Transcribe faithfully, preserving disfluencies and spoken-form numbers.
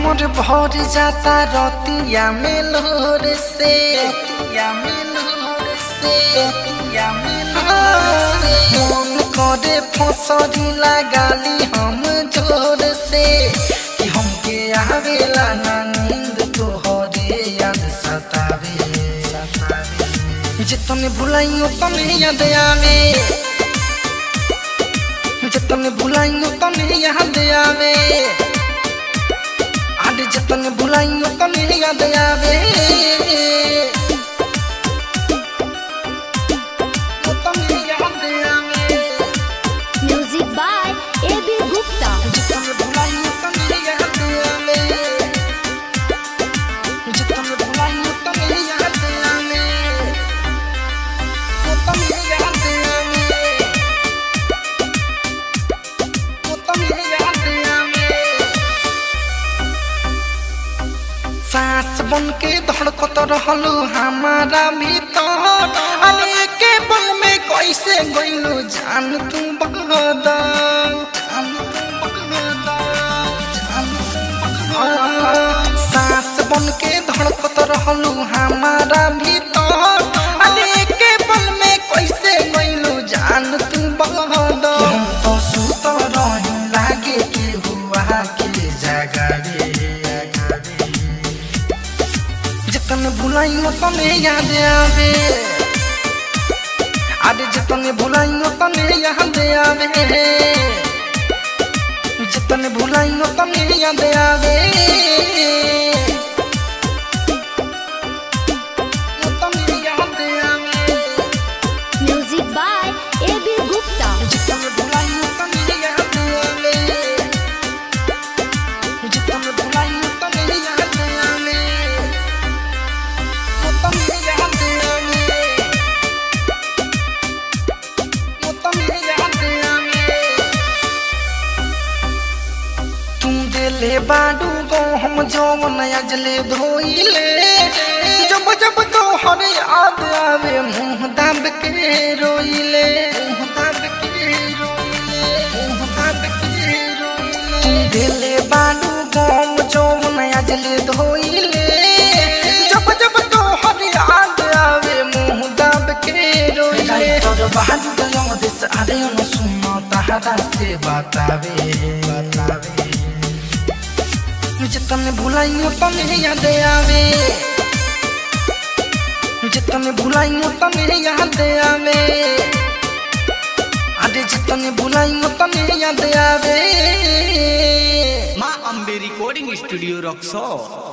कमर भर जाता रतिया में लोर से, रतिया में लोर से, रतिया में लोर से। मन करे फसरी लगाली हम जोर से कि हमके आवेला ना नींद तोहरे याद सतावे, सतावे। जितने भुलाइयो तने याद आवे, जितने भुलाइयो तने याद आवे, आदि जितने भुलाइयो तने याद आवे। Music by A B Gupta. जितने भुलाइयो तने याद आवे, जितने भुलाइयो तने याद आवे, वो तने याद आवे, वो तने याद आवे। सांस बन के धड़कत रहलू हमारा भीतर, अरे के पल में कैसे गइलू जान तू बगदा, जान तू बगदा, जान तू बगदा। सांस बन के धड़कत रहलू हमारा भीतर, अरे के पल में कैसे गइलू जान तू बगदा। हम तो सुत रही लागे के हुआ के जगावे, जितने भुलाइयो तने याद आवे, आदि जितने भुलाइयो तने याद आवे, जितने भुलाइयो तने याद आवे, तने याद आवे। Music by A B Gupta. जितने भुलाइयो तने याद आवे, जितने भुलाइयो तने याद आवे, तने याद आवे, तने याद आवे। तू दिले बाडू गो हम जौवन अजले धोइले, जब जब तोहर याद आवे मुँह दाब के रोइले, मुँह दाब के रोइले, मुँह दाब के रोइले। तू दिले बाडू गो हम जौवन अजले धोइले, जब जब तोहर याद आवे मुँह दाब के रोइले। तोर बाडू गयो दिस आरे न सुनो तहरा से बतावे, बतावे। जितने भुलाइयो तने याद आवे, जितने भुलाइयो तने याद आवे, आदि जितने भुलाइयो तने याद आवे। माँ अम्बे रिकॉर्डिंग स्टूडियो रक्सौल।